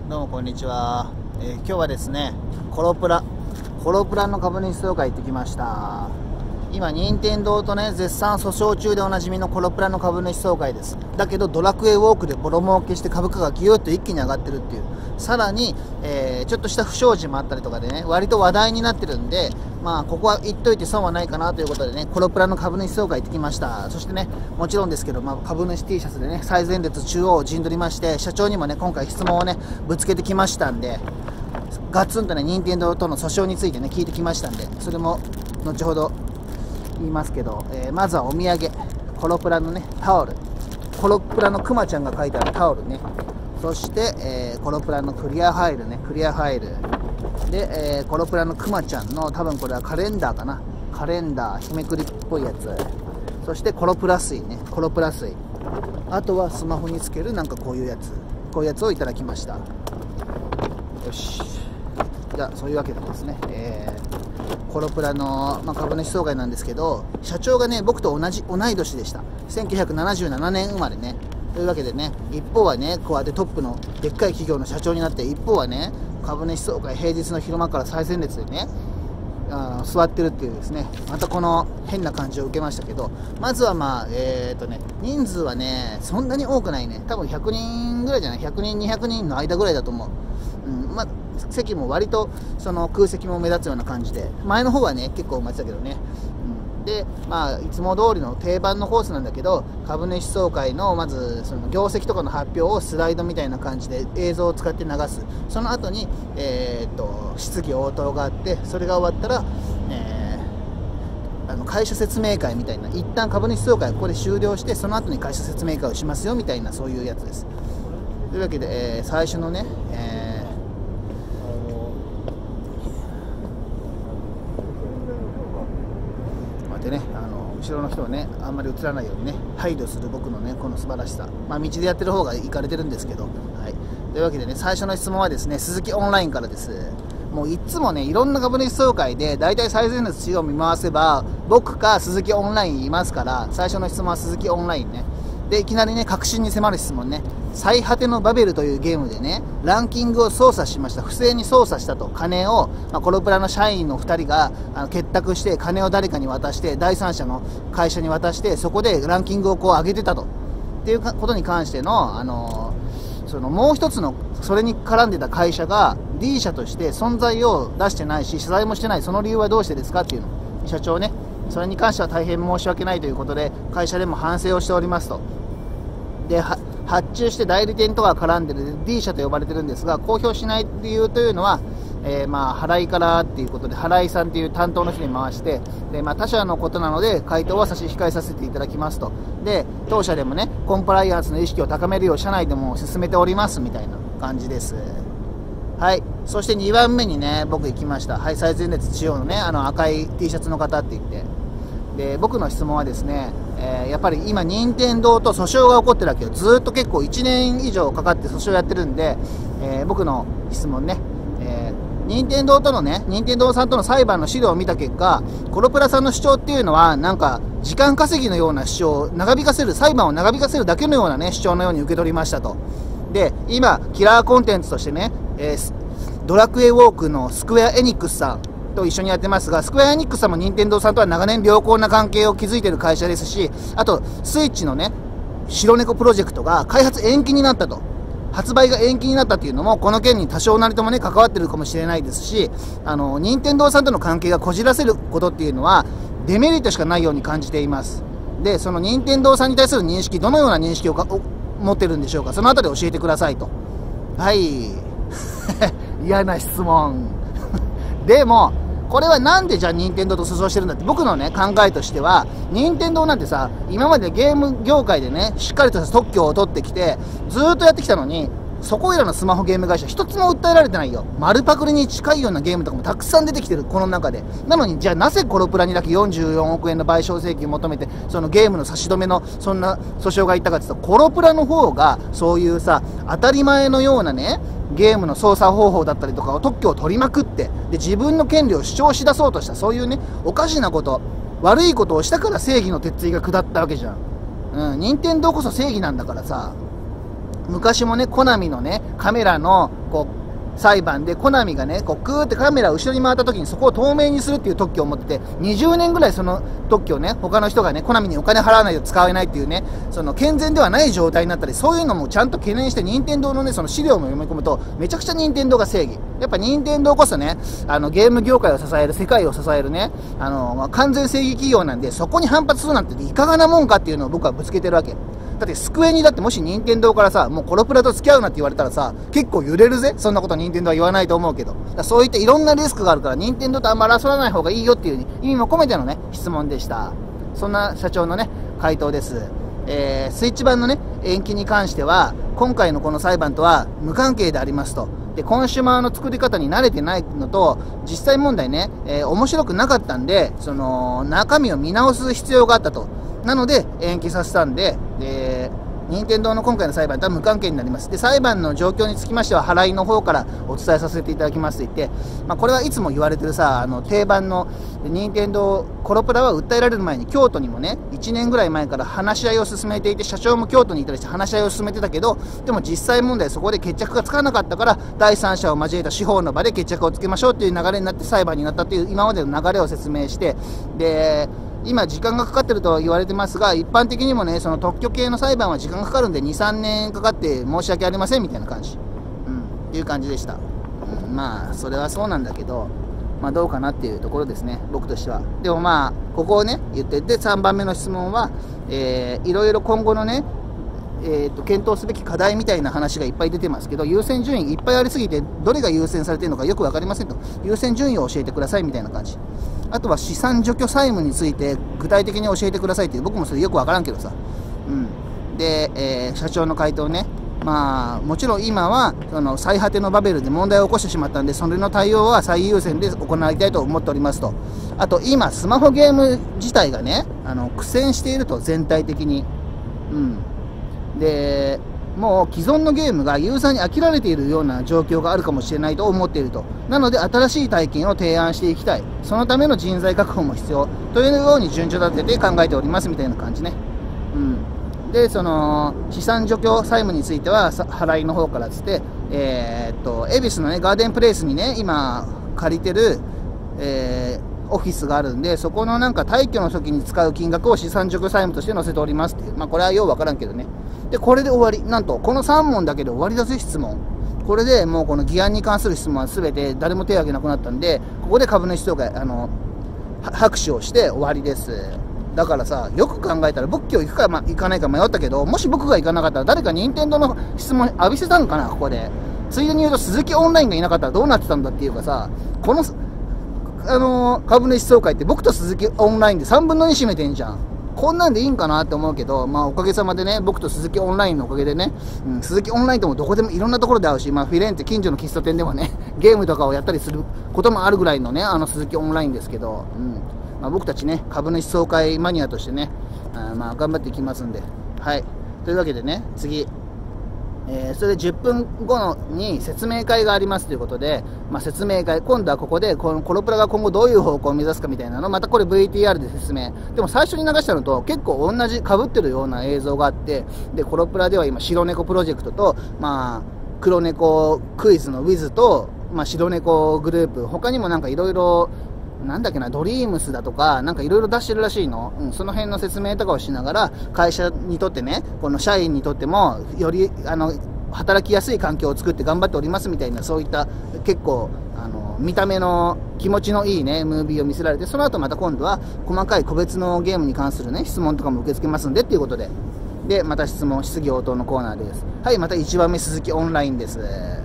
どうもこんにちは。今日はですね、コロプラの株主総会行ってきました。今任天堂とね絶賛訴訟中でおなじみのコロプラの株主総会です。だけどドラクエウォークでボロ儲けして株価がギューッと一気に上がってるっていう、さらに、ちょっとした不祥事もあったりとかでね割と話題になってるんで、ここは言っといて損はないかなということでね、コロプラの株主総会行ってきました。そしてね、もちろんですけど、株主 T シャツでね最前列中央を陣取りまして、社長にもね今回質問をねぶつけてきましたんで、ガツンとね任天堂との訴訟についてね聞いてきましたんで、それも後ほど言いますけど、まずはお土産、コロプラのねタオル、コロプラのクマちゃんが書いてあるタオルね、そして、コロプラのクリアファイルね、クリアファイルで、コロプラのクマちゃんの多分これはカレンダーかな、カレンダー日めくりっぽいやつ、そしてコロプラ水ね、コロプラ水、あとはスマホにつけるなんかこういうやつをいただきました。よし、じゃあそういうわけでですね、コロプラの、株主総会なんですけど、社長がね僕と同い年でした。1977年生まれね。というわけでね、一方はねこうやってトップのでっかい企業の社長になって、一方はね株主総会平日の昼間から最前列でね座ってるっていうですね、またこの変な感じを受けましたけど、まずは人数はねそんなに多くないね、多分100人ぐらいじゃない、100人200人の間ぐらいだと思う。席も割とその空席も目立つような感じで、前の方はね結構埋まってたけどね、でいつも通りの定番のコースなんだけど、株主総会のまずその業績とかの発表をスライドみたいな感じで映像を使って流す。その後に、質疑応答があって、それが終わったら、会社説明会みたいな、一旦株主総会をここで終了して、その後に会社説明会をしますよみたいな、そういうやつです。というわけで、最初のね、後ろの人はねあんまり映らないようにね配慮する僕のねこの素晴らしさ、道でやってる方がいかれてるんですけど、というわけでね、最初の質問はですね、鈴木オンラインからです。もういつもねいろんな株主総会でだいたい最前列中央を見回せば僕か鈴木オンラインいますから、最初の質問は鈴木オンラインね。でいきなりね確信に迫る質問ね、最果てのバベルというゲームでねランキングを操作しました、不正に操作したと、金を、コロプラの社員の2人が結託して金を誰かに渡して、第三者の会社に渡して、そこでランキングをこう上げてたとっていうことに関しての、そのもう一つのそれに絡んでた会社が D 社として存在を出してないし謝罪もしてない、その理由はどうしてですかっていうの、社長ねそれに関しては大変申し訳ないということで会社でも反省をしておりますと。で発注して代理店とか絡んでる D 社と呼ばれてるんですが、公表しない理由というのは、払いからっていうことで払いさんっていう担当の人に回して、で、他社のことなので回答は差し控えさせていただきますと。で当社でもねコンプライアンスの意識を高めるよう社内でも進めておりますみたいな感じです。はい、そして2番目にね僕行きました。はい、最前列中央のね赤い T シャツの方って言って、で僕の質問はですね、やっぱり今任天堂と訴訟が起こってるわけよ。ずっと結構1年以上かかって訴訟やってるんで、僕の質問ね、任天堂さんとの裁判の資料を見た結果、コロプラさんの主張っていうのはなんか時間稼ぎのような主張、裁判を長引かせるだけのようなね主張のように受け取りましたと。で今キラーコンテンツとしてね、ドラクエウォークのスクエア・エニックスさんと一緒にやってますが、スクエア・エニックスさんも任天堂さんとは長年良好な関係を築いている会社ですし、あとスイッチのね白猫プロジェクトが開発延期になったと、発売が延期になったっていうのもこの件に多少なりともね関わってるかもしれないですし、任天堂さんとの関係がこじらせることっていうのはデメリットしかないように感じています。でその任天堂さんに対する認識、どのような認識を持ってるんでしょうか、そのあたり教えてくださいと。はい嫌な質問でもこれはなんでじゃあ任天堂と訴訟してるんだって、僕のね考えとしては、任天堂なんてさ今までゲーム業界でねしっかりとした特許を取ってきてずーっとやってきたのに、そこいらのスマホゲーム会社一つも訴えられてないよ。丸パクリに近いようなゲームとかもたくさん出てきてるこの中で。なのにじゃあなぜコロプラにだけ44億円の賠償請求を求めて、そのゲームの差し止めのそんな訴訟がいったかっていうと、コロプラの方がそういうさ当たり前のようなねゲームの操作方法だったりとかを特許を取りまくって、で自分の権利を主張しだそうとした、そういうねおかしなこと、悪いことをしたから正義の鉄槌が下ったわけじゃん。任天堂こそ正義なんだからさ、 昔もね、コナミのね、カメラのこう裁判でコナミがね、こうクーってカメラを後ろに回った時にそこを透明にするっていう特許を持ってて、20年ぐらいその特許をね、他の人がね、コナミにお金払わないと使えないっていうね、その健全ではない状態になったり、そういうのもちゃんと懸念して、任天堂のね、その資料も読み込むと、めちゃくちゃ任天堂が正義。やっぱ任天堂こそね、ゲーム業界を支える、世界を支えるね、完全正義企業なんで、そこに反発するなんていかがなもんかっていうのを僕はぶつけてるわけ。だってスクエニだってもし任天堂からさ、もうコロプラと付き合うなって言われたらさ、結構揺れるぜ。そんなこと任天堂は言わないと思うけど。そういったいろんなリスクがあるから任天堂とあんま争わない方がいいよっていう意味も込めてのね、質問でした。そんな社長のね、回答です。スイッチ版のね、延期に関しては、今回のこの裁判とは無関係でありますと。で、コンシューマーの作り方に慣れてないのと、実際問題ね、面白くなかったんで、その、中身を見直す必要があったと。なので、延期させたんで、任天堂の今回の裁判とは無関係になります。で、裁判の状況につきましては、払いの方からお伝えさせていただきますと言って、これはいつも言われてるさ、定番の任天堂コロプラは訴えられる前に京都にもね、1年ぐらい前から話し合いを進めていて、社長も京都にいたりして話し合いを進めてたけど、でも実際問題そこで決着がつかなかったから、第三者を交えた司法の場で決着をつけましょうっていう流れになって裁判になったっていう今までの流れを説明して、で、今時間がかかってると言われてますが、一般的にもね、その特許系の裁判は時間がかかるんで2、3年かかって申し訳ありませんみたいな感じ、っていう感じでした。まあそれはそうなんだけど、どうかなっていうところですね、僕としては。でもここをね言ってて、3番目の質問は、いろいろ今後のね、検討すべき課題みたいな話がいっぱい出てますけど、優先順位いっぱいありすぎてどれが優先されているのかよく分かりませんと。優先順位を教えてくださいみたいな感じ。あとは資産除去債務について具体的に教えてくださいっていう、僕もそれよく分からんけどさ、で、社長の回答ね、もちろん今はその最果てのバベルで問題を起こしてしまったんで、それの対応は最優先で行いたいと思っておりますと。あと今スマホゲーム自体がね、苦戦していると、全体的に。で、もう既存のゲームがユーザーに飽きられているような状況があるかもしれないと思っていると。なので新しい体験を提案していきたい。そのための人材確保も必要というように順序立てて考えておりますみたいな感じね。で、その資産除去債務については払いの方からつって、恵比寿のねガーデンプレイスにね今借りてる、オフィスがあるんで、そこのなんか退去の時に使う金額を資産除去債務として載せておりますっていう、これはようわからんけどね。で、これで終わり。なんとこの3問だけで終わりだぜ、質問。これでもうこの議案に関する質問は全て誰も手を挙げなくなったんで、ここで株主総会拍手をして終わりです。だからさ、よく考えたら仏教行くか、行かないか迷ったけど、もし僕が行かなかったら誰か任天堂の質問浴びせたのかな、ここで。ついでに言うと鈴木オンラインがいなかったらどうなってたんだっていうかさ、この株主総会って僕と鈴木オンラインで3分の2占めてんじゃん。こんなんでいいんかなって思うけど、おかげさまでね、僕と鈴木オンラインのおかげでね、鈴木オンラインともどこでもいろんなところで会うし、フィレンツェ近所の喫茶店でもね、ゲームとかをやったりすることもあるぐらいのね、鈴木オンラインですけど、僕たちね、株主総会マニアとしてね、頑張っていきますんで。はい。というわけでね、次。それで10分後に説明会がありますということで、説明会、今度はここでこのコロプラが今後どういう方向を目指すかみたいなの、またこれ VTR で説明。でも最初に流したのと結構同じ被ってるような映像があって、でコロプラでは今白猫プロジェクトと、黒猫クイズのウィズと、白猫グループ、他にもなんかいろいろなんだっけな、ドリームスだとか、なんかいろいろ出してるらしいの。その辺の説明とかをしながら、会社にとってね、この社員にとっても、より、働きやすい環境を作って頑張っておりますみたいな、そういった、結構、見た目の気持ちのいいね、ムービーを見せられて、その後また今度は、細かい個別のゲームに関するね、質問とかも受け付けますんで、っていうことで。で、また質問、質疑応答のコーナーです。はい、また1番目、鈴木オンラインです。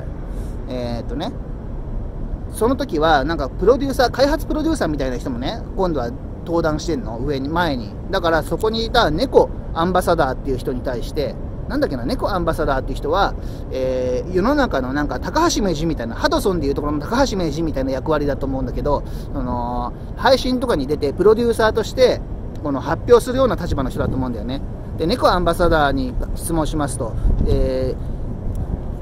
その時はなんかプロデューサー、開発プロデューサーみたいな人もね、今度は登壇してんの、前に。だからそこにいた猫アンバサダーっていう人に対して、なんだっけな、猫アンバサダーっていう人は、世の中のなんか高橋名人みたいな、ハドソンでいうところの高橋名人みたいな役割だと思うんだけど、配信とかに出てプロデューサーとしてこの発表するような立場の人だと思うんだよね。で、猫アンバサダーに質問しますと、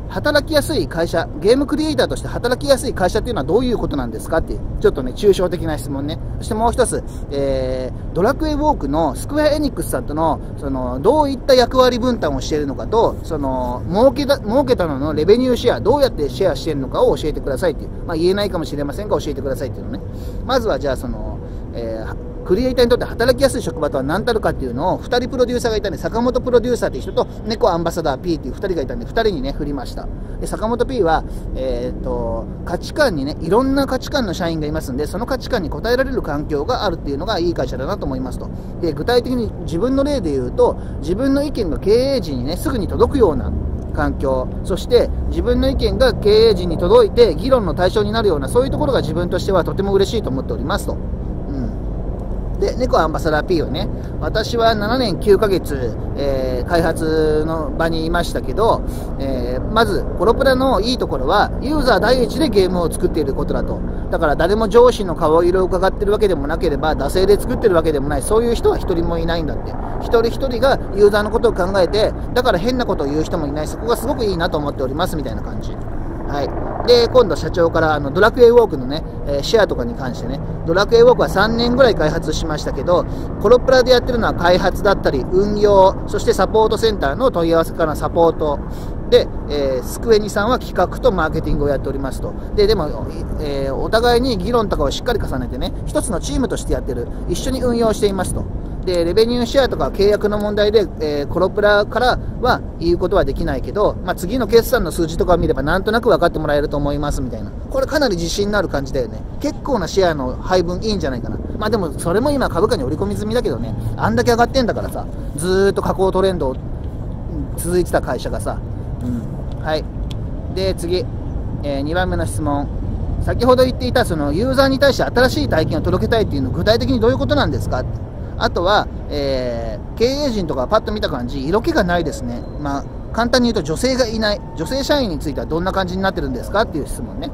働きやすい会社、ゲームクリエイターとして働きやすい会社っていうのはどういうことなんですかっていう、ちょっとね、抽象的な質問ね。そしてもう一つ、ドラクエウォークのスクエアエニックスさんとの、どういった役割分担をしているのかと、儲けたののレベニューシェア、どうやってシェアしているのかを教えてくださいっていう、言えないかもしれませんが、教えてくださいっていうのね。まずはじゃあ、クリエイターにとって働きやすい職場とは何たるかっていうのを2人プロデューサーがいたんで、坂本プロデューサーっていう人と猫アンバサダー P っていう2人がいたんで、2人にね振りました。で坂本 P は、価値観にね、いろんな価値観の社員がいますんで、その価値観に応えられる環境があるっていうのがいい会社だなと思いますと。で具体的に自分の例で言うと、自分の意見が経営陣にねすぐに届くような環境、そして自分の意見が経営陣に届いて議論の対象になるような、そういうところが自分としてはとても嬉しいと思っておりますと。で、猫アンバサダー P をね、私は7年9ヶ月、開発の場にいましたけど、まず、コロプラのいいところは、ユーザー第一でゲームを作っていることだと。だから誰も上司の顔色を伺ってるわけでもなければ、惰性で作ってるわけでもない、そういう人は一人もいないんだって。一人一人がユーザーのことを考えて、だから変なことを言う人もいない、そこがすごくいいなと思っております、みたいな感じ。はい。で、今度社長からドラクエウォークのね、シェアとかに関してね、ドラクエウォークは3年ぐらい開発しましたけど、コロプラでやってるのは開発だったり、運用、そしてサポートセンターの問い合わせからサポート。で、スクエニさんは企画とマーケティングをやっておりますと。でも、お互いに議論とかをしっかり重ねてね、一つのチームとしてやってる。一緒に運用していますと。でレベニューシェアとか契約の問題で、コロプラからは言うことはできないけど、次の決算の数字とかを見ればなんとなく分かってもらえると思いますみたいな。これかなり自信のある感じだよね。結構なシェアの配分いいんじゃないかな。でもそれも今株価に織り込み済みだけどね、あんだけ上がってんだからさ、ずーっと下降トレンド続いてた会社がさ、はい。で次、2番目の質問。先ほど言っていたそのユーザーに対して新しい体験を届けたいっていうの、具体的にどういうことなんですかって。あとは、経営陣とかパッと見た感じ、色気がないですね。簡単に言うと女性がいない。女性社員についてはどんな感じになってるんですかっていう質問ね。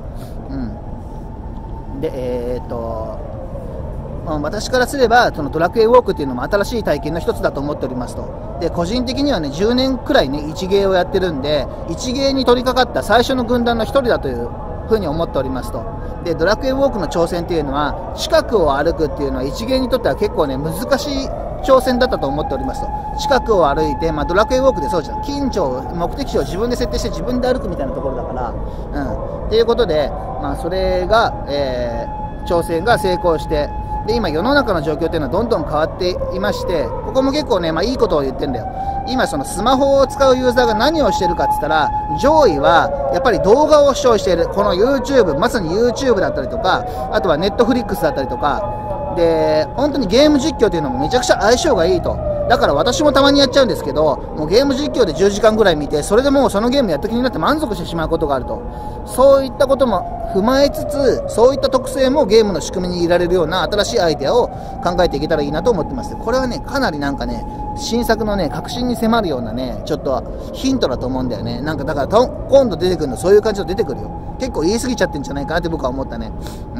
で、私からすれば、そのドラクエウォークっていうのも新しい体験の一つだと思っておりますと。で、個人的にはね、10年くらいね、一芸をやってるんで、一芸に取り掛かった最初の軍団の一人だというふうに思っておりますと。で、ドラクエウォークの挑戦っていうのは、近くを歩くっていうのは一芸にとっては結構ね、難しい挑戦だったと思っておりますと。近くを歩いて、ドラクエウォークでそうじゃん。近所、目的地を自分で設定して自分で歩くみたいなところだから、っていうことで、それが、挑戦が成功して、で、今世の中の状況っていうのはどんどん変わっていまして、ここも結構ね、いいことを言ってんだよ。今そのスマホを使うユーザーが何をしてるかって言ったら、上位はやっぱり動画を視聴している。この YouTube、まさに YouTube だったりとか、あとは Netflix だったりとか、で、本当にゲーム実況っていうのもめちゃくちゃ相性がいいと。だから私もたまにやっちゃうんですけど、もうゲーム実況で10時間ぐらい見て、それでもうそのゲームやった気になって満足してしまうことがあると。そういったことも踏まえつつ、そういった特性もゲームの仕組みに入れられるような新しいアイデアを考えていけたらいいなと思ってます。これはね、かなり新作のね、革新に迫るようなね、ちょっとヒントだと思うんだよね。だから今度出てくるの、そういう感じの出てくるよ。結構言い過ぎちゃってんじゃないかなって僕は思ったね。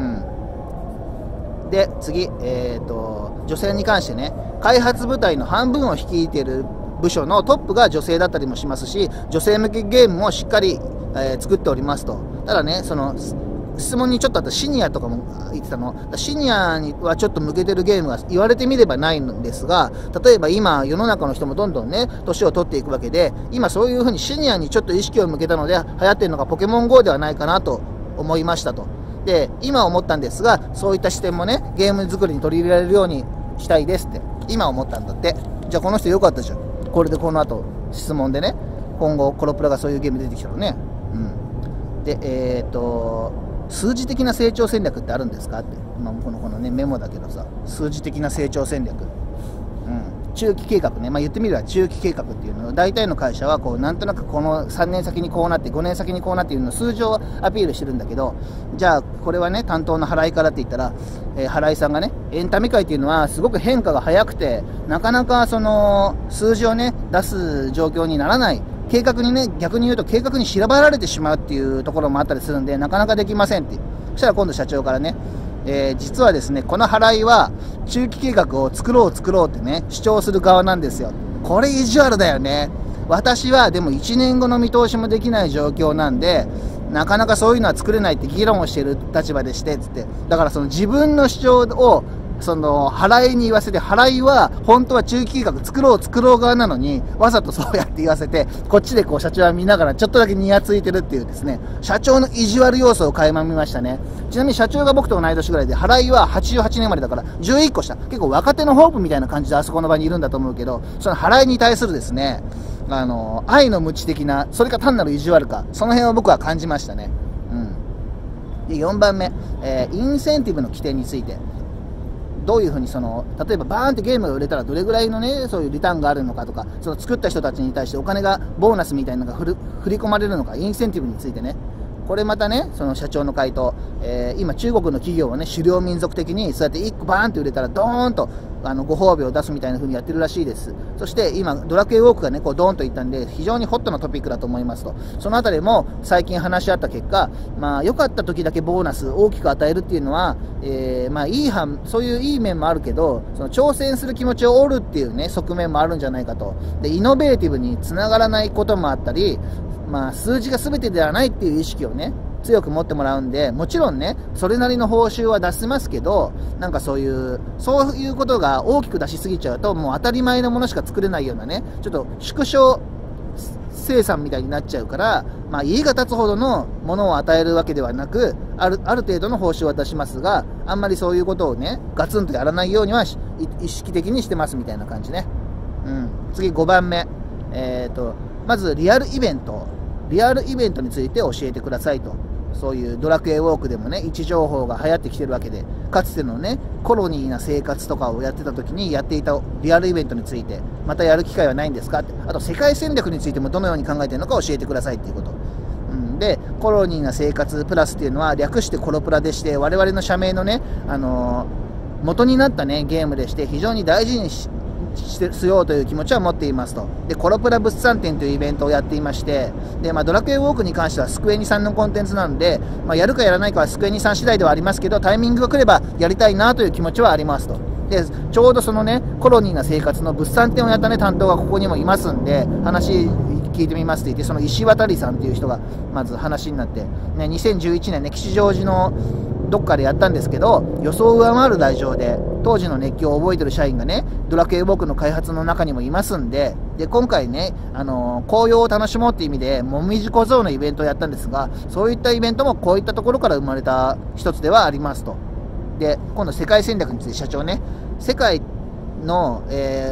で、次、女性に関してね、開発部隊の半分を率いている部署のトップが女性だったりもしますし、女性向けゲームもしっかり、作っておりますと。ただね、その質問にちょっとあったシニアとかも言ってたの。シニアにはちょっと向けてるゲームが言われてみればないんですが、例えば今世の中の人もどんどんね、年を取っていくわけで、今そういうふうにシニアにちょっと意識を向けたので流行ってるのがポケモン GO ではないかなと思いましたと。で、今思ったんですが、そういった視点もね、ゲーム作りに取り入れられるようにしたいですって今思ったんだって。じゃあこの人よかったじゃん。これでこの後質問でね、今後コロプラがそういうゲーム出てきたらね。で、数字的な成長戦略ってあるんですかって。このね、メモだけどさ、数字的な成長戦略。中期計画ね。言ってみれば中期計画っていうのを、大体の会社はこう、なんとなくこの3年先にこうなって、5年先にこうなっていうのを数字をアピールしてるんだけど、じゃあ、これはね、担当の原井からって言ったら、原井さんがね、エンタメ界っていうのはすごく変化が早くて、なかなかその、数字をね、出す状況にならない。計画にね、逆に言うと計画に調べられてしまうっていうところもあったりするんで、なかなかできませんって。そしたら今度社長からね、実はですね、この払いは中期計画を作ろうってね、主張する側なんですよ。これ意地悪だよね。 私はでも1年後の見通しもできない状況なんで、なかなかそういうのは作れないって議論をしている立場でしてつって、だからその自分の主張をその払いに言わせて、払いは本当は中期計画作ろう側なのに、わざとそうやって言わせて、こっちでこう社長は見ながらちょっとだけニヤついてるっていうですね、社長の意地悪要素を垣間見ましたね。ちなみに社長が僕と同い年ぐらいで、払いは88年生まれだから11個下、結構若手のホープみたいな感じであそこの場にいるんだと思うけど、その払いに対するですね、愛の無知的な、それか単なる意地悪か、その辺を僕は感じましたね。で4番目、インセンティブの規定について、どういうふうに例えばバーンってゲームが売れたらどれぐらいのね、そういうリターンがあるのかとか、その作った人たちに対してお金が、ボーナスみたいなのが振り込まれるのか、インセンティブについてね、これまたね、その社長の回答、今中国の企業はね、狩猟民族的にそうやって1個バーンって売れたらドーンとご褒美を出すみたいな風にやってるらしいです。そして今ドラクエウォークがね、こうドーンといったんで、非常にホットなトピックだと思いますと。そのあたりも最近話し合った結果、良かった時だけボーナス大きく与えるっていうのは、そういういい面もあるけど、その挑戦する気持ちを折るっていうね、側面もあるんじゃないかと。で、イノベーティブにつながらないこともあったり、数字が全てではないっていう意識をね、強く持ってもらうんで、もちろんね、それなりの報酬は出せますけど、なんかそういうことが大きく出しすぎちゃうと、もう当たり前のものしか作れないようなね、ちょっと縮小生産みたいになっちゃうから、家が建つほどのものを与えるわけではなく、ある程度の報酬は出しますが、あんまりそういうことをね、ガツンとやらないようには意識的にしてますみたいな感じね。次5番目。まずリアルイベントについて教えてくださいと。そういうドラクエウォークでもね、位置情報が流行ってきてるわけで、かつてのね、コロニーな生活とかをやってた時にやっていたリアルイベントについて、またやる機会はないんですかって。あと世界戦略についてもどのように考えているのか教えてくださいっていうこと。で、コロニーな生活プラスっていうのは略してコロプラでして、我々の社名のね、元になったね、ゲームでして、非常に大事にしようという気持ちは持っていますと。で、コロプラ物産展というイベントをやっていまして、で、ドラクエウォークに関してはスクエニさんのコンテンツなので、やるかやらないかはスクエニさん次第ではありますけど、タイミングが来ればやりたいなという気持ちはありますと。で、ちょうどそのね、コロニーな生活の物産展をやったね、担当がここにもいますんで、話聞いてみますって言って、その石渡さんっていう人がまず話になって、ね、2011年ね、吉祥寺のどっかでやったんですけど、予想を上回る来場で、当時の熱狂を覚えてる社員がね、ドラクエウォークの開発の中にもいますんで、今回ね、紅葉を楽しもうっていう意味で、もみじ小僧のイベントをやったんですが、そういったイベントもこういったところから生まれた一つではありますと。で、今度世界戦略について社長ね、世界の、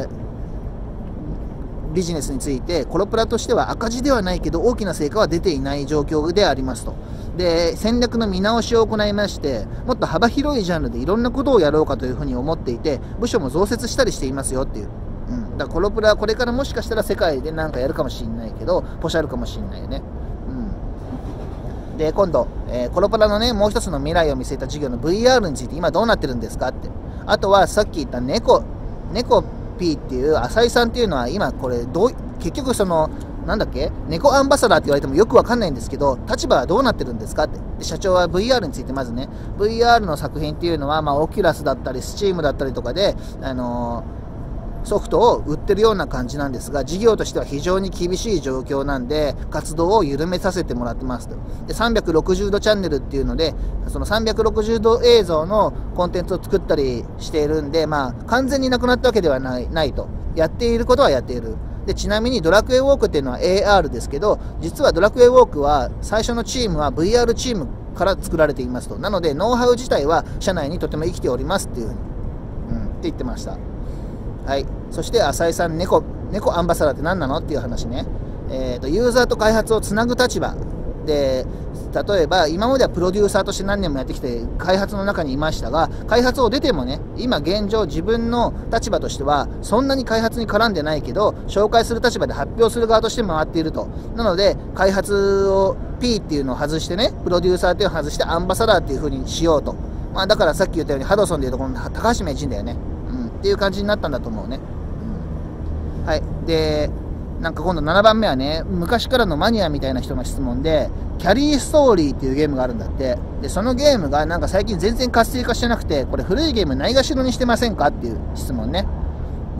ビジネスについて、コロプラとしては赤字ではないけど大きな成果は出ていない状況でありますと。で、戦略の見直しを行いまして、もっと幅広いジャンルでいろんなことをやろうかというふうに思っていて、部署も増設したりしていますよっていう。だからコロプラはこれからもしかしたら世界で何かやるかもしれないけど、ポシャるかもしれないよね。で、今度、コロプラのね、もう一つの未来を見据えた事業の VR について今どうなってるんですかって。あとはさっき言った猫 P っていう浅井さんっていうのは今これ結局なんだっけ、猫アンバサダーって言われてもよくわかんないんですけど、立場はどうなってるんですかって。で、社長は VR についてまずね、VR の作品っていうのは、オキュラスだったり、スチームだったりとかで、ソフトを売ってるような感じなんですが、事業としては非常に厳しい状況なんで、活動を緩めさせてもらってますと。で、360度チャンネルっていうので、その360度映像のコンテンツを作ったりしているんで、完全になくなったわけではないと。やっていることはやっている。で、ちなみにドラクエウォークっていうのは AR ですけど、実はドラクエウォークは最初のチームは VR チームから作られていますと。なので、ノウハウ自体は社内にとても生きておりますっていうふうに、って言ってました。はい。そして、浅井さん、猫アンバサダーって何なのっていう話ね。ユーザーと開発をつなぐ立場で、例えば、今まではプロデューサーとして何年もやってきて、開発の中にいましたが、開発を出てもね、今現状自分の立場としては、そんなに開発に絡んでないけど、紹介する立場で発表する側として回っていると。なので、開発を P っていうのを外してね、プロデューサーっていうのを外してアンバサダーっていう風にしようと。だからさっき言ったように、ハドソンでいうとこの高橋名人だよね。っていう感じになったんだと思うね。はい。で、なんか今度7番目はね、昔からのマニアみたいな人の質問で、キャリーストーリーっていうゲームがあるんだって。で、そのゲームがなんか最近全然活性化してなくて、これ古いゲームないがしろにしてませんかっていう質問ね。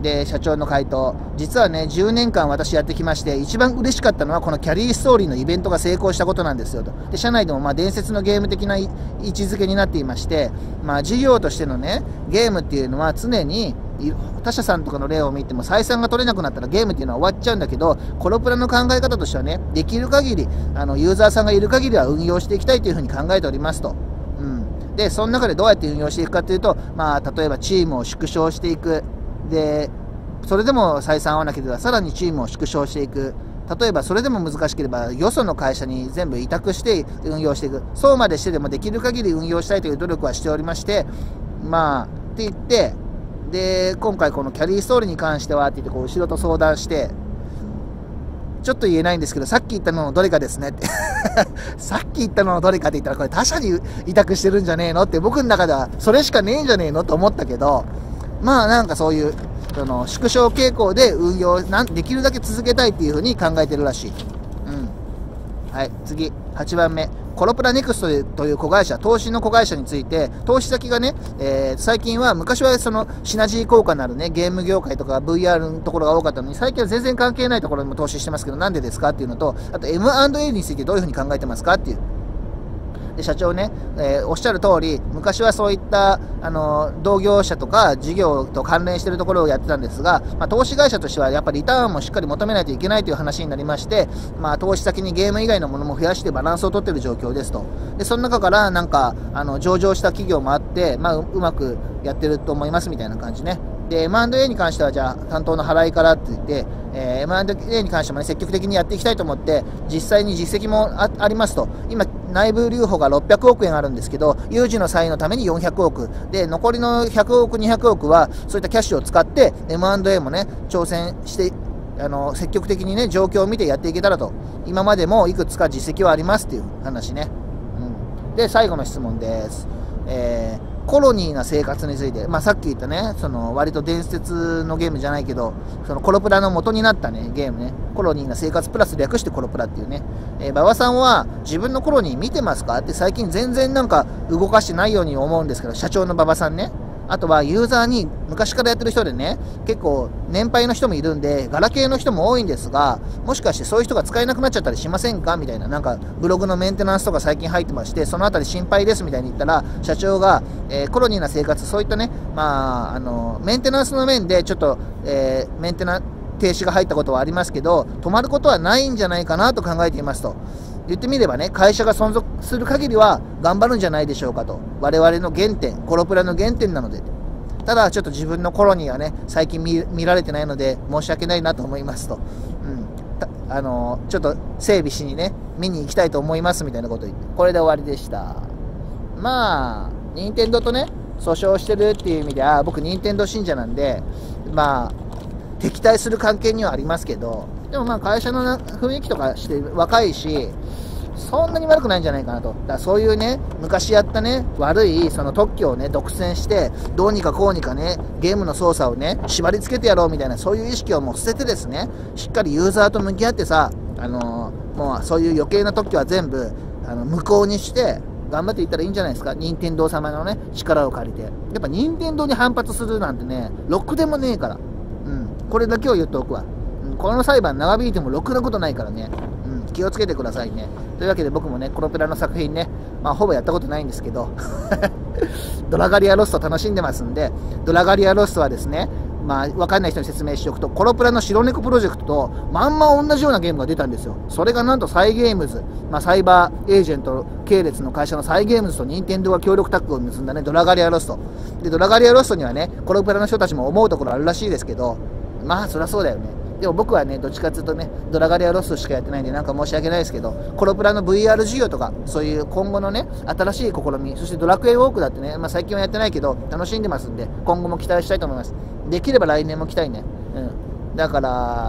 で、社長の回答。実はね、10年間私やってきまして、一番嬉しかったのはこのキャリーストーリーのイベントが成功したことなんですよと。で、社内でもまあ伝説のゲーム的な位置づけになっていまして、まあ事業としてのね、ゲームっていうのは常に、他社さんとかの例を見ても採算が取れなくなったらゲームっていうのは終わっちゃうんだけど、コロプラの考え方としてはね、できる限り、ユーザーさんがいる限りは運用していきたいというふうに考えておりますと。で、その中でどうやって運用していくかというと、まあ、例えばチームを縮小していく。で、それでも採算合わなければ、さらにチームを縮小していく。例えば、それでも難しければ、よその会社に全部委託して運用していく。そうまでしてでもできる限り運用したいという努力はしておりまして、まあ、って言って、で、今回このキャリーストーリーに関しては、って言って、こう、後ろと相談して、ちょっと言えないんですけど、さっき言ったののどれかですねって。さっき言ったののどれかって言ったら、これ他社に委託してるんじゃねえのって、僕の中ではそれしかねえんじゃねえのと思ったけど、まあなんかそういう、縮小傾向で運用できるだけ続けたいっていうふうに考えてるらしい。はい、次、8番目。コロプラネクストという子会社、投資の子会社について、投資先がね、最近は、昔はそのシナジー効果のあるね、ゲーム業界とか VR のところが多かったのに、最近は全然関係ないところにも投資してますけど、なんでですかっていうのと、あと M&A についてどういうふうに考えてますかっていう。で、社長ね、おっしゃる通り、昔はそういった同業者とか事業と関連しているところをやってたんですが、まあ、投資会社としてはやっぱりリターンもしっかり求めないといけないという話になりまして、まあ、投資先にゲーム以外のものも増やしてバランスを取っている状況ですと。で、その中からなんか上場した企業もあって、まあ、うまくやってると思いますみたいな感じね。で、M&A に関してはじゃあ担当の払いからって言って、M&A に関してもね、積極的にやっていきたいと思って、実際に実績も ありますと。今、内部留保が600億円あるんですけど、有事の際のために400億。で、残りの100億、200億は、そういったキャッシュを使って、M&A もね、挑戦して、積極的にね、状況を見てやっていけたらと。今までもいくつか実績はありますっていう話ね。で、最後の質問です。コロニーな生活について、まあ、さっき言ったね、割と伝説のゲームじゃないけど、コロプラの元になったね、ゲームね、コロニーな生活プラス略してコロプラっていうね、馬場さんは自分のコロニー見てますかって最近全然なんか動かしてないように思うんですけど、社長の馬場さんね。あとはユーザーに昔からやってる人でね、結構年配の人もいるんで、ガラケーの人も多いんですが、もしかしてそういう人が使えなくなっちゃったりしませんかみたいな、なんかブログのメンテナンスとか最近入ってまして、そのあたり心配ですみたいに言ったら、社長が、コロニーな生活、そういったね、まあ、メンテナンスの面でちょっと、メンテナ停止が入ったことはありますけど、止まることはないんじゃないかなと考えていますと。言ってみればね、会社が存続する限りは頑張るんじゃないでしょうかと。我々の原点、コロプラの原点なので。ただ、ちょっと自分のコロニーはね、最近見られてないので、申し訳ないなと思いますと。ちょっと整備しにね、見に行きたいと思いますみたいなことを言って、これで終わりでした。まあ、任天堂とね、訴訟してるっていう意味では、僕、任天堂信者なんで、まあ、敵対する関係にはありますけど、でもまあ会社の雰囲気とかして若いし、そんなに悪くないんじゃないかなと。だからそういうね、昔やったね、悪いその特許をね、独占して、どうにかこうにかね、ゲームの操作をね、縛り付けてやろうみたいな、そういう意識をもう捨ててですね、しっかりユーザーと向き合ってさ、もうそういう余計な特許は全部、無効にして、頑張っていったらいいんじゃないですか。任天堂様のね、力を借りて。やっぱ任天堂に反発するなんてね、ろくでもねえから。これだけを言っておくわ。この裁判長引いてもろくなことないからね。気をつけてくださいね。というわけで僕もね、コロプラの作品ね、まあほぼやったことないんですけど、ドラガリアロスト楽しんでますんで、ドラガリアロストはですね、まあわかんない人に説明しておくと、コロプラの白猫プロジェクトとまんま同じようなゲームが出たんですよ。それがなんとサイゲームズ、まあサイバーエージェント系列の会社のサイゲームズと任天堂が協力タッグを結んだね、ドラガリアロスト。で、ドラガリアロストにはね、コロプラの人たちも思うところあるらしいですけど、まあそりゃそうだよね。でも僕はね、どっちかっていうとね、ドラガリアロストしかやってないんで、なんか申し訳ないですけど、コロプラの VR 事業とか、そういう今後のね、新しい試み、そしてドラクエウォークだってね、まあ最近はやってないけど、楽しんでますんで、今後も期待したいと思います。できれば来年も来たいね。だから、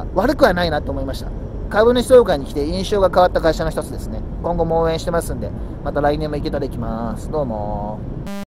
悪くはないなと思いました。株主総会に来て印象が変わった会社の一つですね。今後も応援してますんで、また来年も行けたら行きます。どうも。